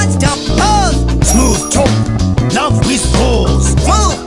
One stop pose. Smooth talk, love with pause. Smooth